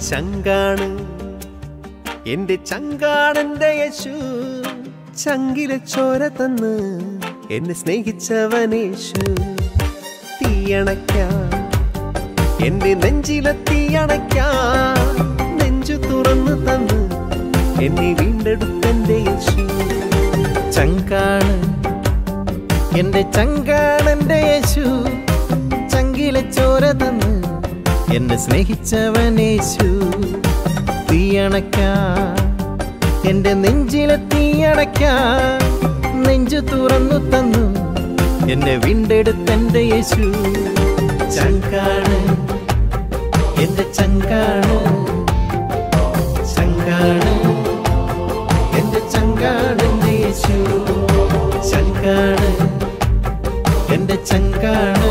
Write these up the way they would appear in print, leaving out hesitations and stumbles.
ചങ്കാണ് എന്റെ ചങ്കാണെന്റെ യേശു, ചങ്കിലെ ചോര തന്ന് എന്നെ സ്നേഹിച്ചവനേശു. തീയണയ്ക്കാൻ എന്റെ നെഞ്ചിലെ തീയണയ്ക്കാൻ നെഞ്ചു തുറന്നു തന്ന് എന്നെ വീണ്ടെടുത്തെന്റെ യേശു. ചങ്കാണ് എന്റെ ചങ്കാണെന്റെ യേശു, ചങ്കിലെ ചോര തന്ന് എന്നെ സ്നേഹിച്ചവനേശു. തീയണയ്ക്കാൻ എന്റെ നെഞ്ചിലെ തീയണയ്ക്കാൻ നെഞ്ചു തുറന്നു തന്നു എന്നെ വീണ്ടെടുത്തെന്റെ യേശു. ചങ്കാണ് എന്റെ ചങ്കാണ്, ചങ്കാണ് എന്റെ ചങ്കാണെന്റെ യേശു. ചങ്കാണ് എന്റെ ചങ്കാണ്,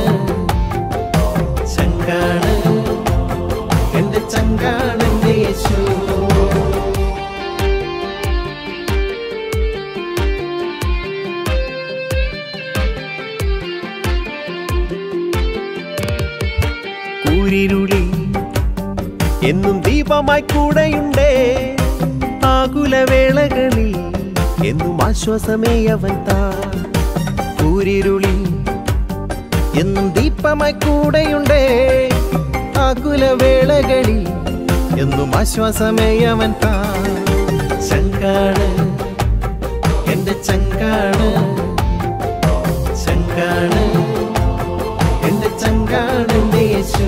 ചങ്കാണ് എന്റെ ചങ്കാണെന്റെ യേശു. കൂരിരുളി എന്നും ദീപമായി കൂടെയുണ്ടേ, ആകുലവേളകളിൽ എന്നും ആശ്വാസമേ അവൻ താ. കൂരിരുളി എന്നും ദീപമായി കൂടെയുണ്ടേ, ആകുലവേളകളിൽ എന്നും ആശ്വാസമേ അവൻ താ. ചങ്കാണ് എന്റെ ചങ്കാണ്, ചങ്കാണ് എന്റെ ചങ്കാണെന്റെ യേശു.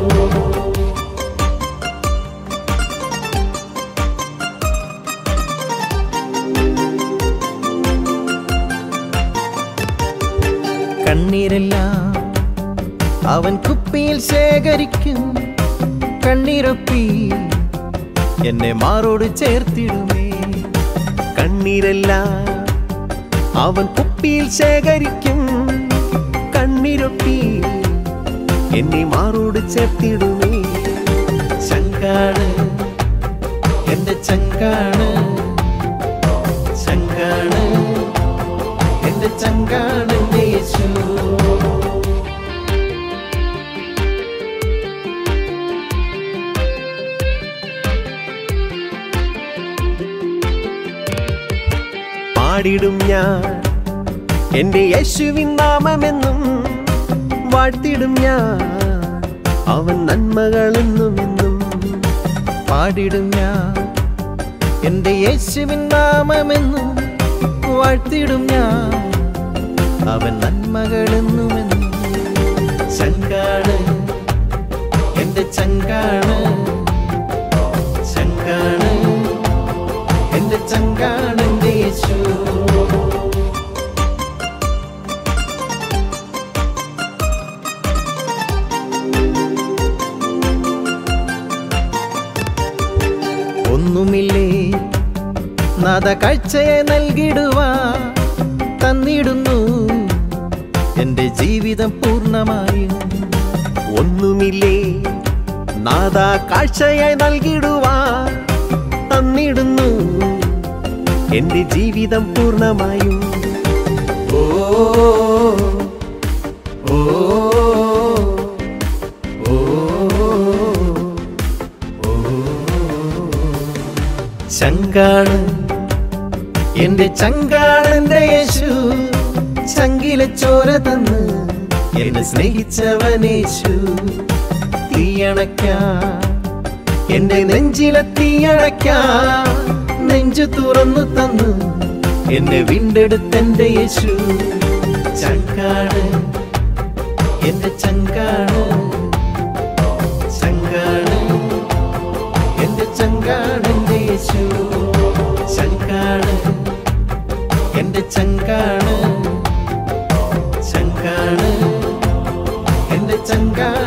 കണ്ണീരെല്ലാം അവൻ കുപ്പിയിൽ ശേഖരിക്കും, കണ്ണീരൊപ്പി എന്നെ മാറോട് ചേർത്തിടുമേ. കണ്ണീരെല്ലാം അവൻ കുപ്പിയിൽ ശേഖരിക്കും, കണ്ണീരൊപ്പി എന്നെ മാറോട് ചേർത്തിടുമേ. ചങ്കാണ് എന്റെ ചങ്കാണ്, ചങ്കാണ് എന്റെ ചങ്കാണെന്റെ യേശു. പാടിടും ഞാൻ എന്റെ യേശുവിൻ നാമമെന്നും, വാഴ്ത്തിടും ഞാൻ അവൻ നന്മകളെന്നുമെന്നും. പാടിടും ഞാൻ എന്റെ യേശുവിൻ നാമമെന്നും, വാഴ്ത്തിടും ഞാൻ അവൻ നന്മകളെന്നുമെന്നും. ചങ്കാണ് എന്റെ ചങ്കാണ്, ചങ്കാണ് എന്റെ ചങ്കാണെന്റെ യേശു. ഒന്നുമില്ലേ നാഥ കാഴ്ചയെ നൽകിടുവാ, തന്നിടുന്നു എന്റെ ജീവിതം പൂർണ്ണമായും. ഒന്നുമില്ലേ നാഥ കാഴ്ചയായി നൽകിടുവാ, തന്നിടുന്നു എന്റെ ജീവിതം പൂർണ്ണമായും. ഓ ഓ ഓ ചങ്കാണ് എന്റെ ചങ്കാണെന്റെ യേശു, ചങ്കിലെ ചോര തന്ന് എന്നെ സ്നേഹിച്ചവനേശു. തീയണയ്ക്കാൻ എന്റെ നെഞ്ചിലെ തീയണയ്ക്കാൻ നെഞ്ചു തുറന്നു തന്നു എന്നെ വീണ്ടെടുത്തെന്റെ യേശു. ചങ്കാണ് എന്റെ ചങ്കാണ്, ചങ്കാണ് എന്റെ ചങ്കാണെന്റെ യേശു. ചങ്കാണ് എന്റെ ചങ്കാണ്, ചങ്കാണ് എന്റെ ചങ്കാണ്.